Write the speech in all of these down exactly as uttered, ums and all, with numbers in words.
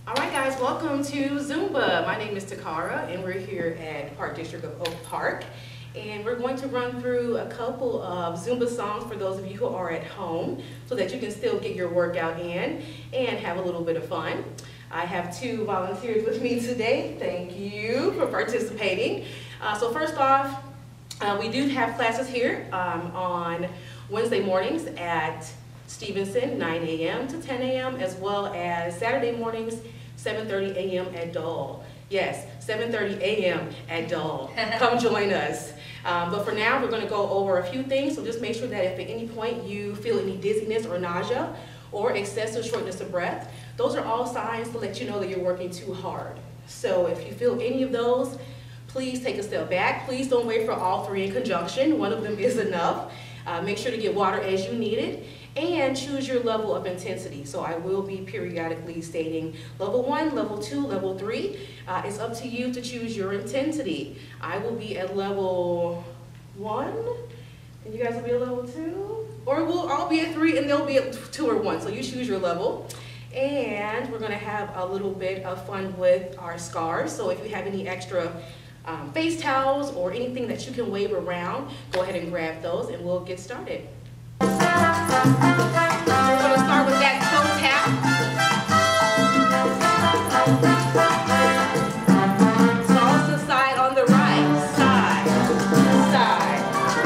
All right, guys, welcome to Zumba. My name is Takara, and we're here at Park District of Oak Park. And we're going to run through a couple of Zumba songs for those of you who are at home so that you can still get your workout in and have a little bit of fun. I have two volunteers with me today. Thank you for participating. Uh, so first off, uh, we do have classes here um, on Wednesday mornings at Stevenson, nine A M to ten A M, as well as Saturday mornings, seven thirty A M at Dole. Yes, seven thirty A M at Dole. Come join us. Um, but for now, we're going to go over a few things, so just make sure that if at any point you feel any dizziness or nausea or excessive shortness of breath, those are all signs to let you know that you're working too hard. So if you feel any of those, please take a step back. Please don't wait for all three in conjunction. One of them is enough. Uh, make sure to get water as you need it. And choose your level of intensity. So I will be periodically stating level one, level two, level three. Uh, it's up to you to choose your intensity. I will be at level one, and you guys will be at level two, or we'll all be at three and they'll be at two or one. So you choose your level. And we're gonna have a little bit of fun with our scarves. So if you have any extra um, face towels or anything that you can wave around, go ahead and grab those and we'll get started. We're going to start with that toe tap. Toss the side on the right. Side, side.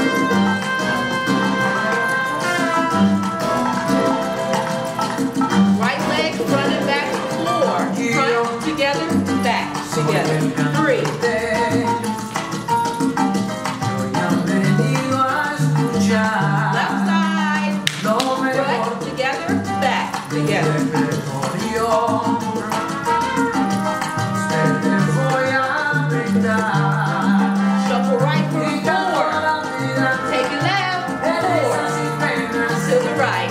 Right leg, front and back to the floor. Front, together, back, together. Three. Together. Shuffle right for four. Take it left. Four. To the right.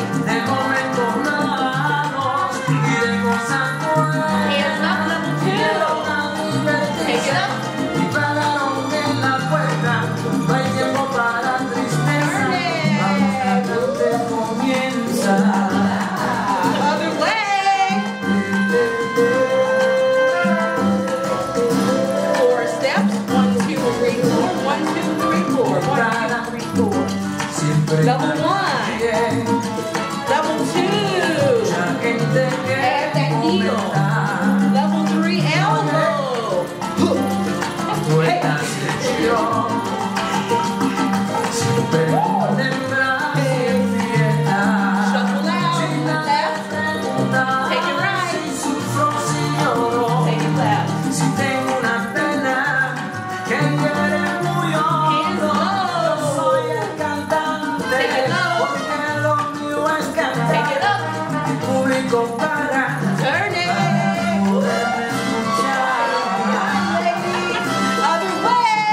Hands up, level two. Take it up. Level one, level two, add that heel, level three, elbow, hey. Shuffle out, left, take it right, take it left, hands low. Turn it. Other way.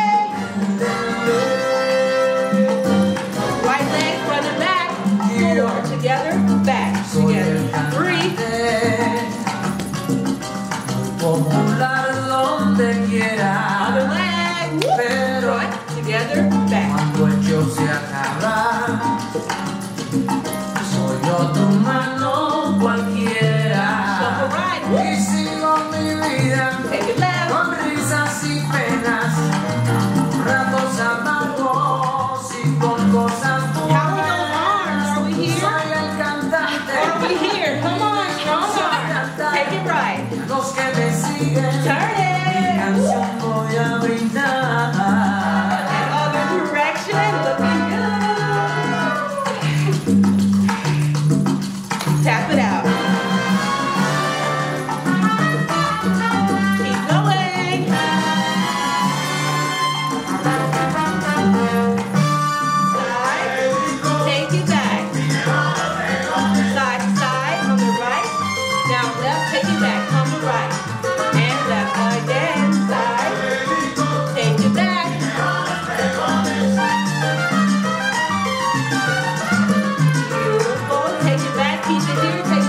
Right leg, front and back. Four. Together, back. Together. Three. Other leg. Front. Together, back. Cualquiera. Shuffle right. Y sigo mi vida Take it left. con risas y penas, ratos amargos y con cosas buenas. How many arms are we here? Soy el cantante. Are we here? Come on, strong arms. Take it right. Los que me siguen, Turn mi it. canción voy a brindar. And other direction. Looking good. Tap it out. Keep going. Side. Take it back. Side to side on the right. Now left, take it back on the right. And left again. Side. Take it back. Beautiful. Take it back. Keep it here. Take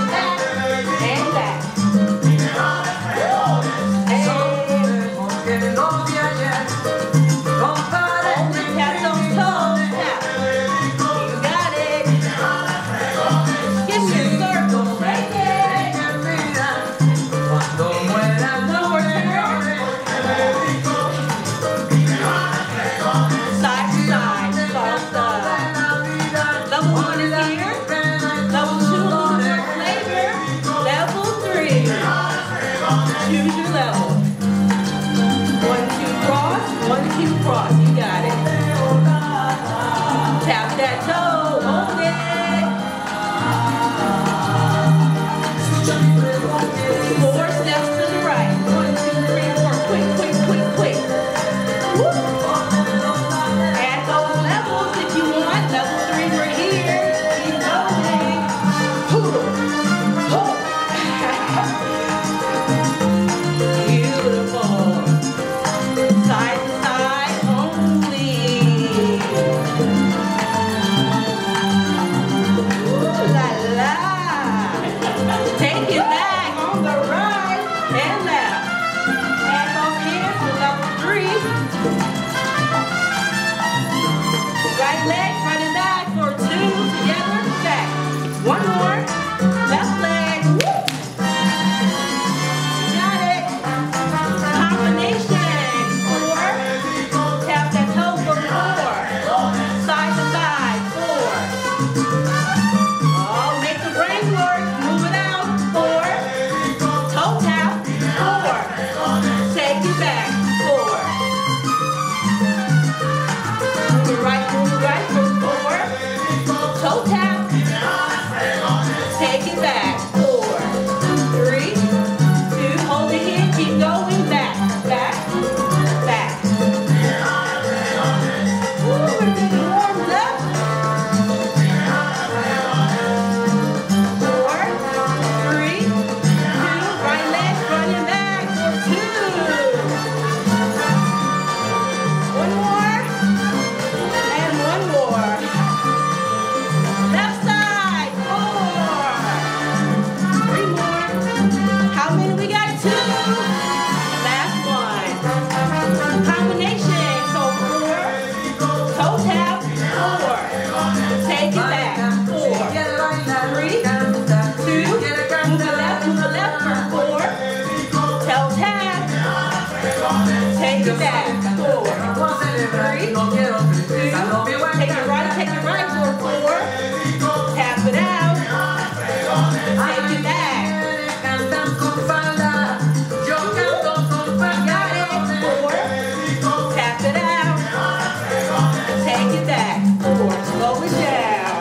Take it back. Cantan con falda, yo canto con Got it. Four. Tap it out. Take it back. Four. Slow it down.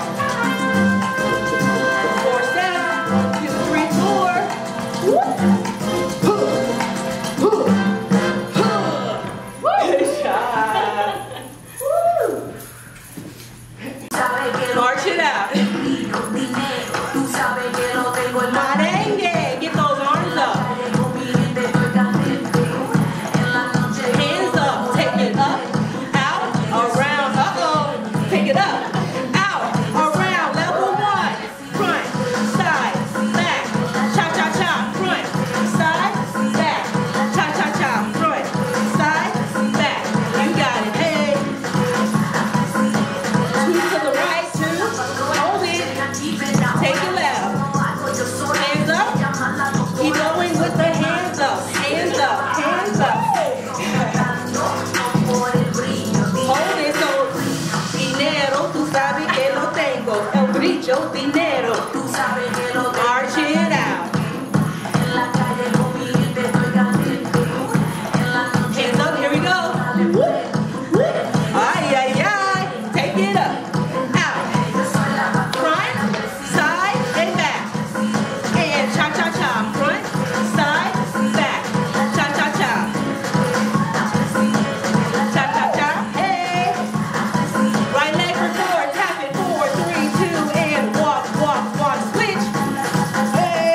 Four down. Two, three, four. Good job. March it out. Merengue. Get those arms up. Hands up. Take it up. Out. Around. Uh-oh. Pick it up. Out. Around. Level one. Front. Side. Back. Cha-cha-cha. Front. Side. Back. Cha-cha-cha. Front. Side. Back. You got it. Hey. Two to the right. Two. Hold it. Take it left. Hands up. Keep going with the hands up. Hands up. Hands up. Hold it. So, dinero, tú sabes que lo tengo. El brillo, dinero. March it out. Hands up. Here we go. Ay, ay, ay. Take it up. Out. Front, side, and back. And cha-cha-cha. Front, side, back. Cha-cha-cha. Cha-cha-cha. Hey. Right leg for four. Tap it. Four, three, two, and walk, walk, walk. Switch. Hey.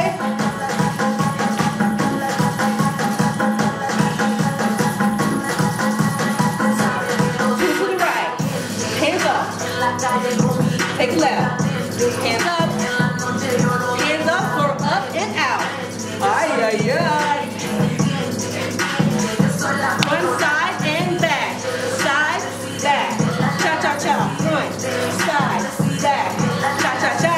Two to the right. Hands up. Take left. Hands up. Hands up for up and out. Ay, ay, ay. Front, side, and back. Side, back. Cha-cha-cha. Front, side, back. Cha-cha-cha.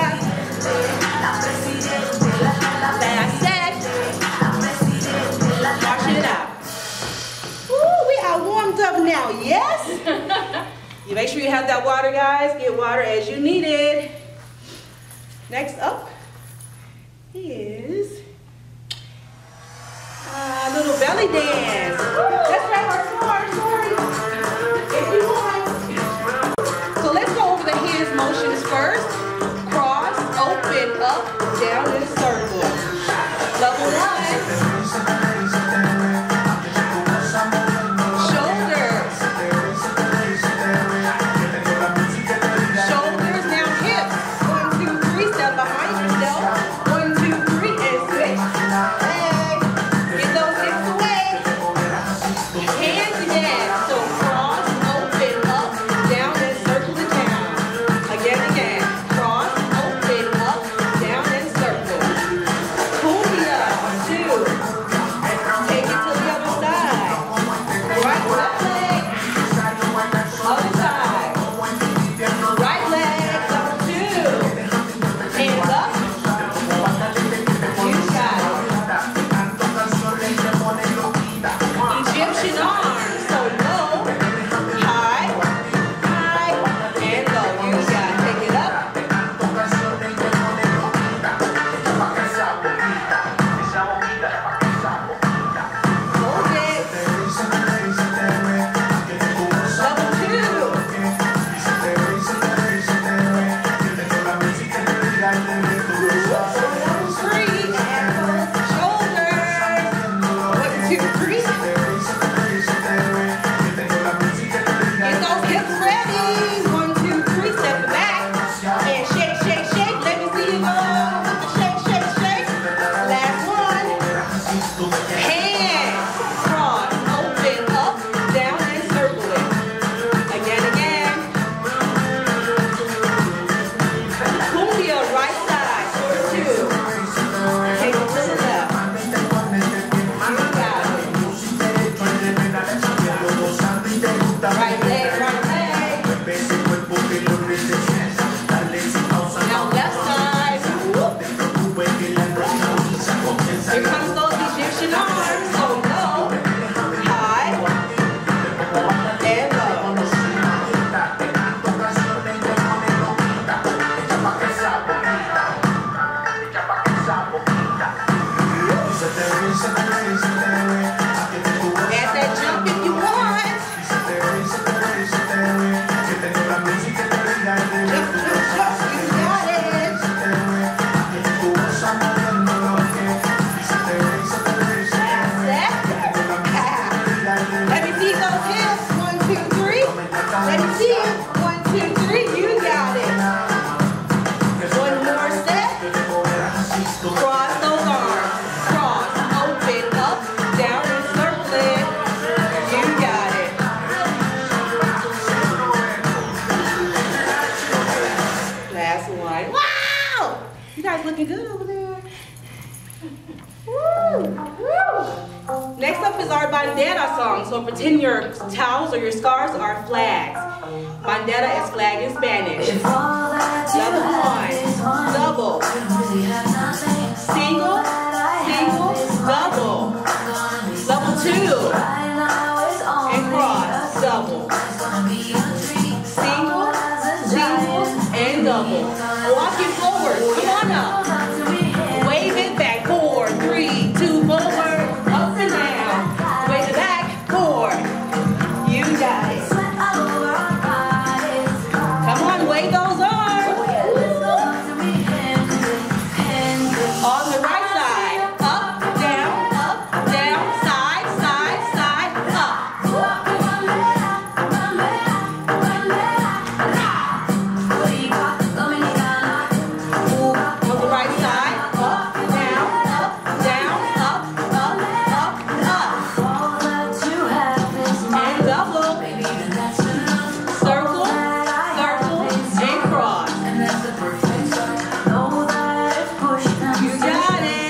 That's it. March it out. Woo, we are warmed up now, yes? You make sure you have that water, guys. Get water as you need it. Next up is a little belly dance. That's right, our sorry, sorry. If you want. So let's go over the hands motions first. Cross, open, up, down in a circle. Level one. Shoulders. Shoulders, now hips. One, two, three, step behind yourself. Cross those arms. Cross, open, up, down, and circle it. You got it. Last one. Wow! You guys looking good over there. Woo! Woo! Next up is our bandera song. So pretend your towels or your scarves are flags. Bandera is flag in Spanish. Level one, double. Single, single, double. Level two, and cross, double. Single, single, and double. Walk it forward, come on up. Wave it back, four, three, two, forward, up and down. Wave it back, four. You got it. Come on, wave those arms. On the right side, up, down, up, down, side, side, side, up. On the right side, up, down, up, down, up, up, up, up. And double. Circle, circle, and cross. You got it.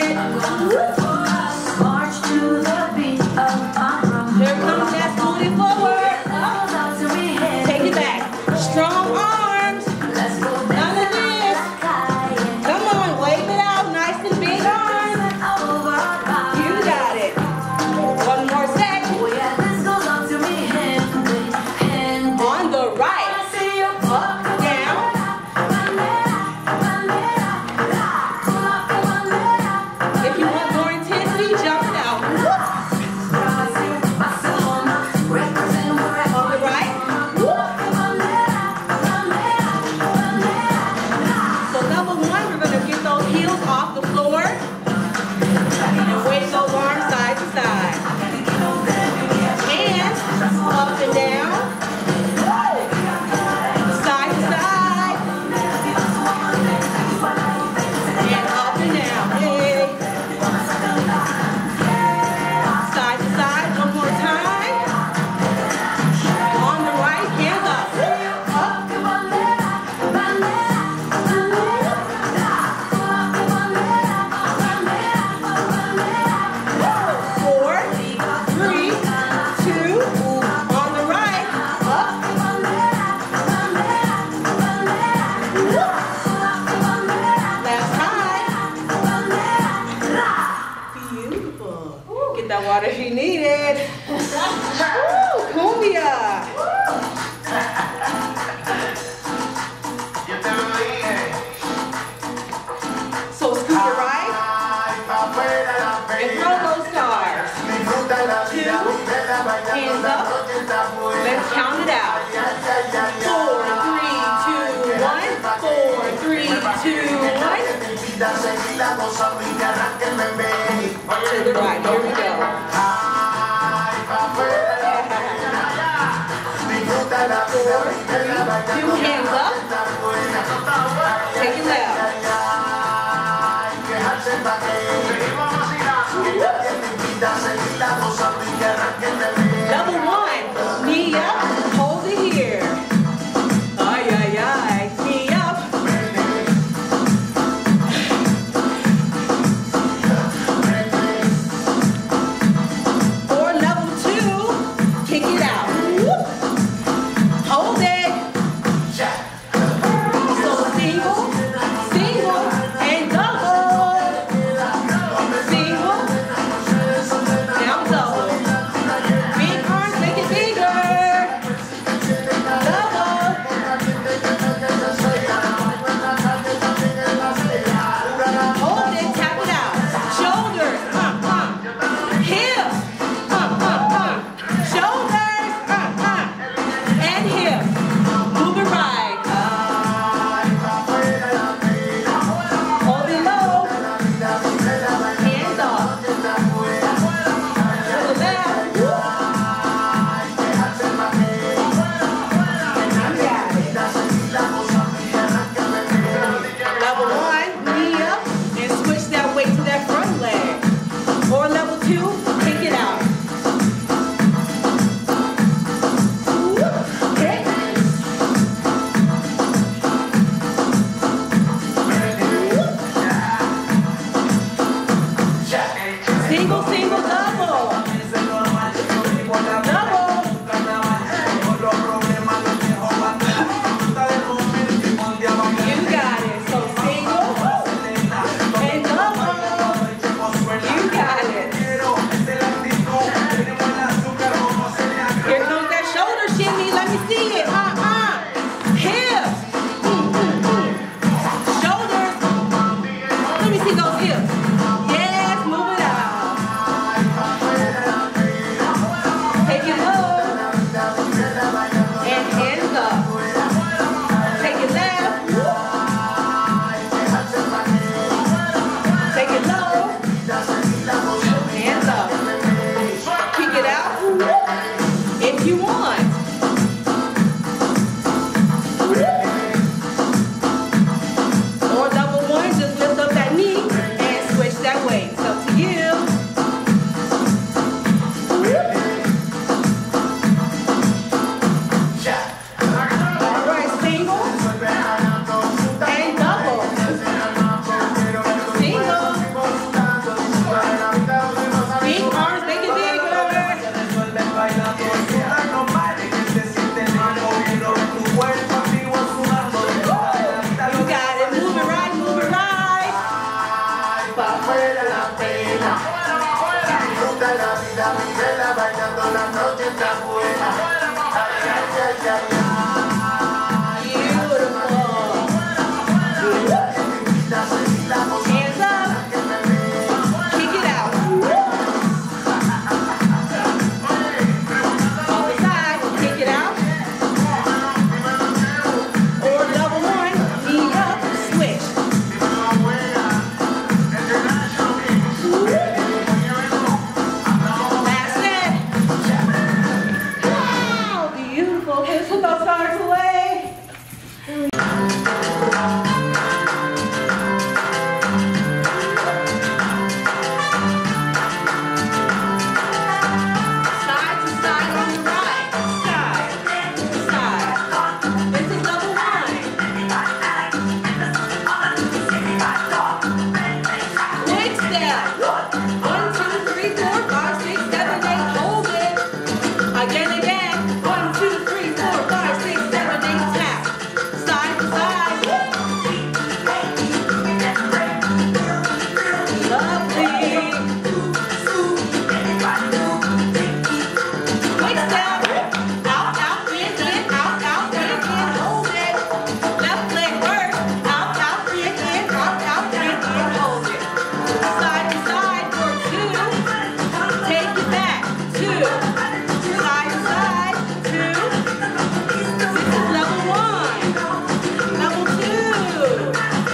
Here comes that booty forward. Take it back. Strong arms. None of this. Come on, wave it out. Nice and big arms. You got it. One more set. On the right. Up, down. If you want more intensity, jump it out. On the right. So level one, we're going to get those heels off the floor and wave those arms side to side. Hands up and down, side to side, and up and down. Hey. Side to side, one more time. On the right, hands up. Up. Four, three, two, on the right, up. Last time. Beautiful. Get that water if you need it. Woo, cumbia. So scoop your right and throw those stars. Two, hands up. Let's count it out. Four, three, two, one. Four, three, two, one. To the right. Here we go. Four, three, two, hands up. Take it left. Double one. Knee up. Hold it here. Ay, ay, ay. Knee up. Or level two. Kick it out. Whoop. Hold it. So single, single, and double. see those hips. Yes, move it out. Take it low. And hands up. Take it left. Take it low. Hands up. Kick it out if you want. Or double one, just lift up that knee and switch that way. It's up to you. All right, single and double. Single. Big arms, make it bigger. You got it. Move it right, move it right. Beautiful. Hands up. Kick it out. Other side, kick it out. Or double one, knee up, switch. Last set. Wow, beautiful. Okay, let's put those stars away. Side to side on the right. Side, side. This is double one. Quick step. One, two, three, four, five, six, seven, eight. Hold it. Again, again. One, two, three, four, five, six, seven, eight. Tap. Side to side. Lovely. Quick step. Out, out, in, in, out, out, in, in. Hold it. Left leg first. Out, out, in, in, out, out, in, in. Hold it. Side to side for two. Take it back. Two. Side to side. Two. This is level one. Level two.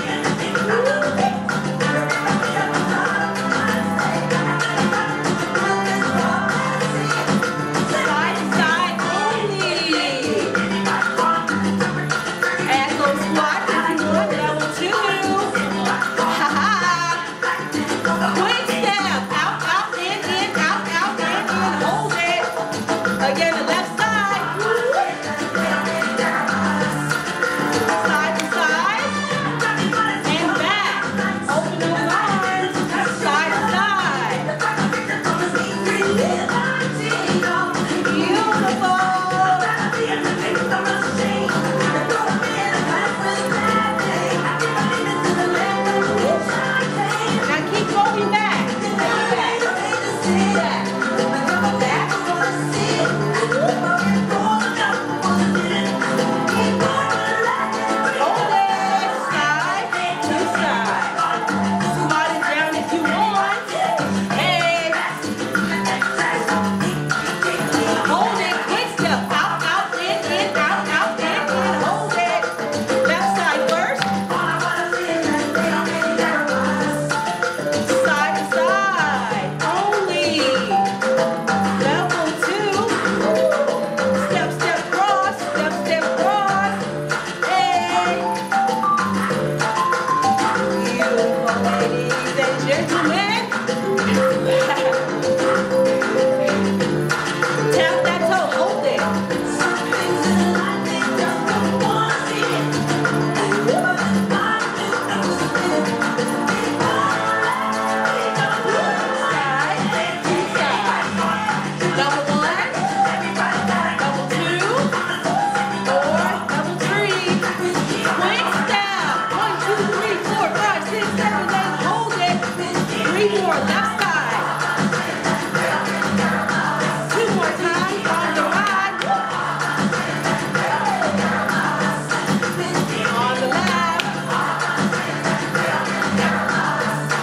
Side to side only. Add those squats if you want. Level two. Ha ha. Quick step. Out, out, in, in, out, out, in, in. Hold it. Again, the left side. Side to side. And back. Open those arms. Side to side. Beautiful. Now keep going back. Back. Back. Back. Hold it. Side to side. Squat it down if you want. Hey. Hold it. Quick step. Out, out, in, in, out, out, in, in. Hold it. Left side first. Side to side. Only. Level two. Step, step, cross. Step, step, cross. Hey. Beautiful, ladies and gentlemen. Tap that toe. Hold it. Side to side. Double one. Double two. Or double three. Quick step. One, two, three, four, five, six, seven, eight. Hold it. Three more. Left side. Two more times on the right. On the left.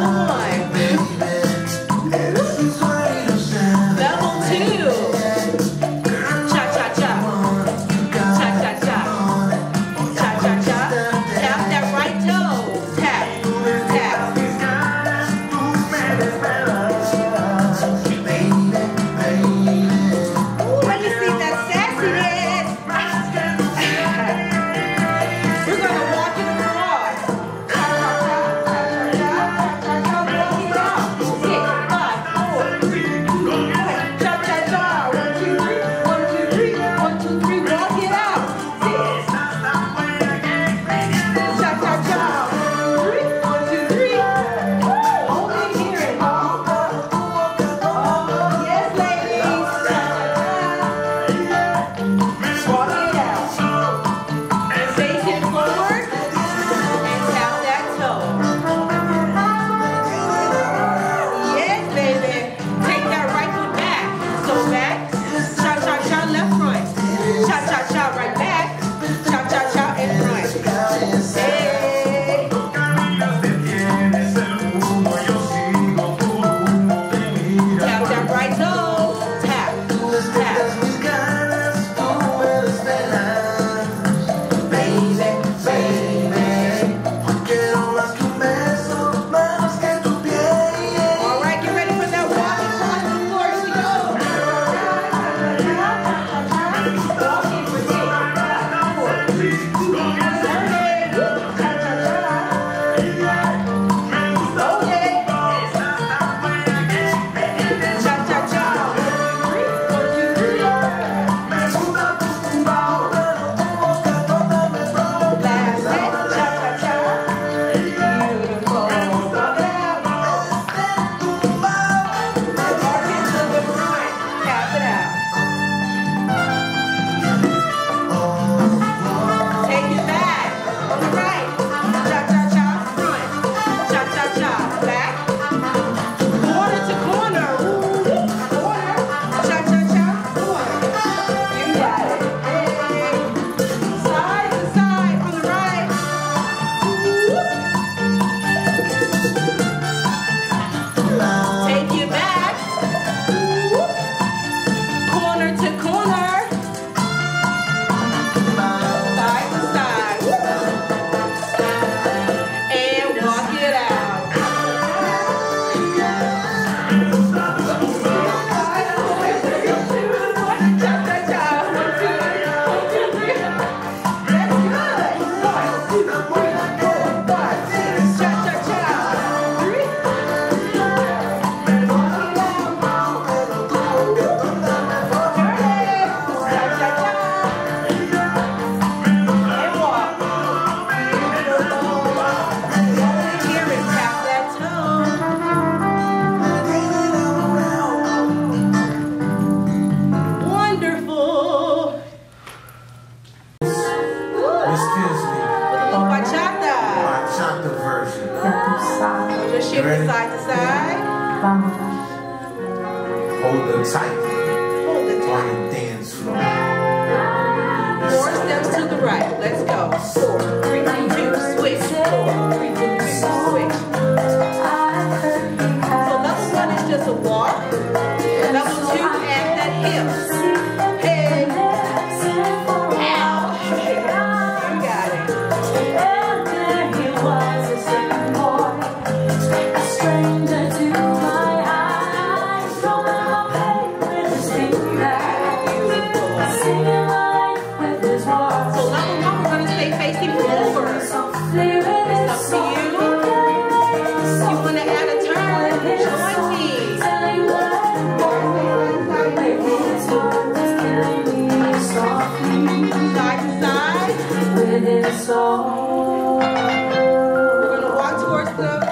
Shift side to side. Hold them tight. Hold it On tight. the dance floor. Four steps to the right. Let's go. Four, three, two, switch. Four, three, two, switch. So level one is just a walk. Level two, add that hip. Head. Ow. You got it. So we're going to walk towards the front.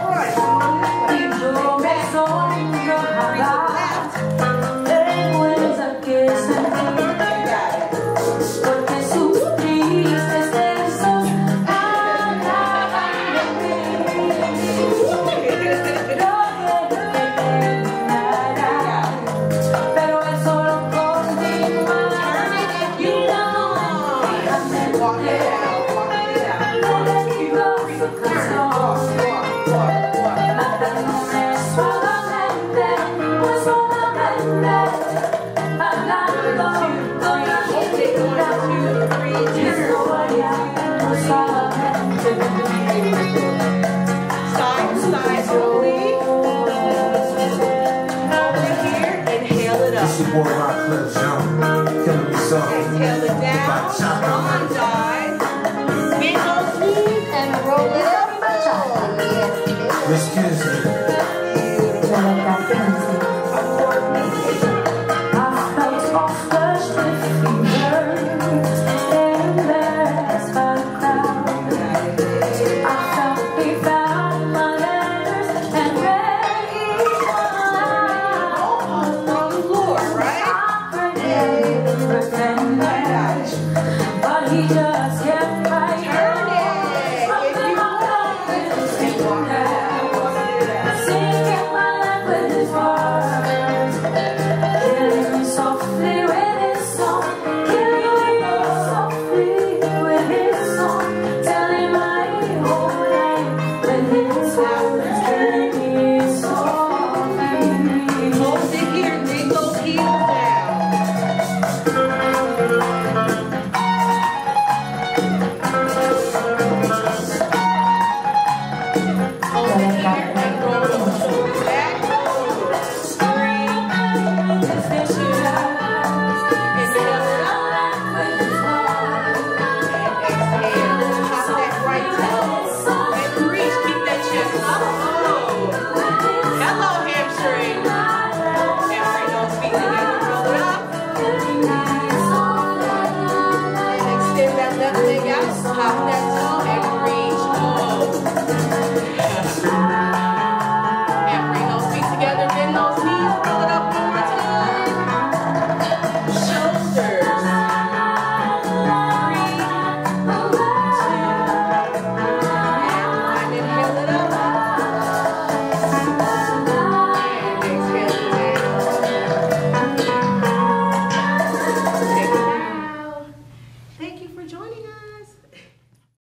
Walk it out, walk it out. Miss Kinsley. With his song, telling my whole life with his song.